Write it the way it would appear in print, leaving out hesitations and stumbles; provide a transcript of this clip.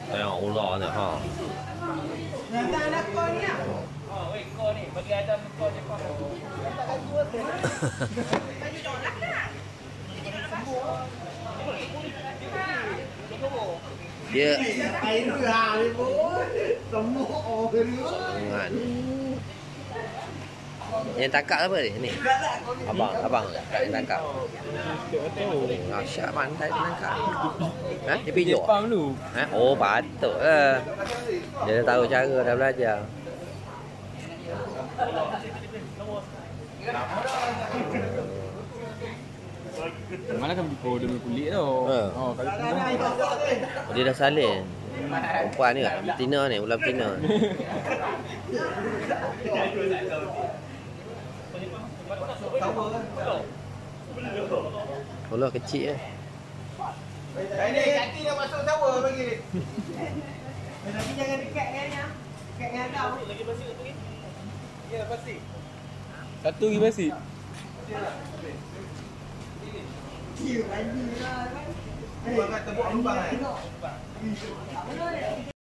Tengok ular ni ha. Dia Sungan. Yang tangkap apa ni? Abang yang tangkap. Asyik pandai dia tangkap. Ha? Dia pijak. Jepang dulu. Ha? Oh, patutlah. Dia dah tahu cara, dah belajar. Malah kan pukul demi kulit tau. Oh, kalau tu. Dia dah salin. Perempuan ni kat betina ni, ular betina. Ular kecil eh. Ini kaki dah masuk tower bagi. Tapi jangan dekat kan ya. Dekat yang ada. Lagi pasti satu lagi. Ya, pasti. Satu lagi pasti. Lubang kan tebuk lubang kan.